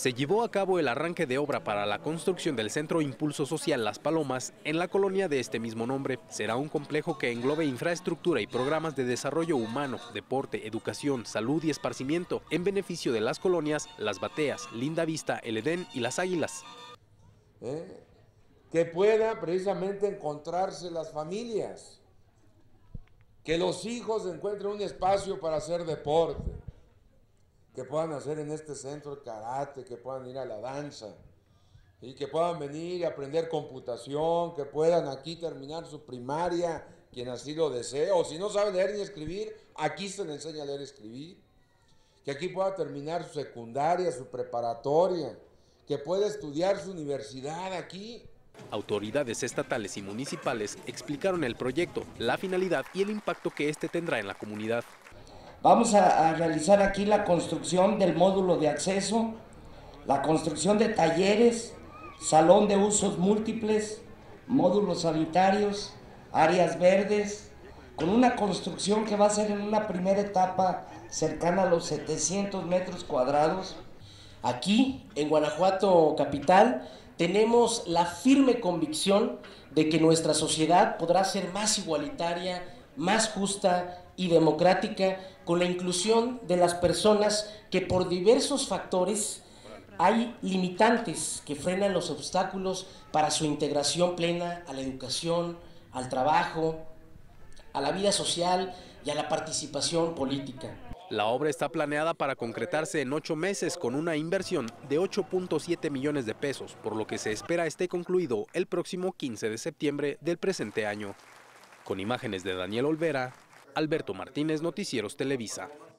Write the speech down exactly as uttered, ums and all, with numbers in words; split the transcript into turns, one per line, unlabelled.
Se llevó a cabo el arranque de obra para la construcción del Centro Impulso Social Las Palomas en la colonia de este mismo nombre. Será un complejo que englobe infraestructura y programas de desarrollo humano, deporte, educación, salud y esparcimiento en beneficio de las colonias Las Bateas, Linda Vista, El Edén y Las Águilas.
¿Eh? Que puedan precisamente encontrarse las familias, que los hijos encuentren un espacio para hacer deporte, que puedan hacer en este centro karate, que puedan ir a la danza, y que puedan venir y aprender computación, que puedan aquí terminar su primaria, quien así lo desee, o si no sabe leer ni escribir, aquí se le enseña a leer y escribir, que aquí pueda terminar su secundaria, su preparatoria, que pueda estudiar su universidad aquí.
Autoridades estatales y municipales explicaron el proyecto, la finalidad y el impacto que este tendrá en la comunidad.
Vamos a, a realizar aquí la construcción del módulo de acceso, la construcción de talleres, salón de usos múltiples, módulos sanitarios, áreas verdes, con una construcción que va a ser en una primera etapa cercana a los setecientos metros cuadrados.
Aquí, en Guanajuato capital, tenemos la firme convicción de que nuestra sociedad podrá ser más igualitaria, más justa y democrática con la inclusión de las personas que por diversos factores hay limitantes que frenan los obstáculos para su integración plena a la educación, al trabajo, a la vida social y a la participación política.
La obra está planeada para concretarse en ocho meses con una inversión de ocho punto siete millones de pesos, por lo que se espera esté concluido el próximo quince de septiembre del presente año. Con imágenes de Daniel Olvera, Alberto Martínez, Noticieros Televisa.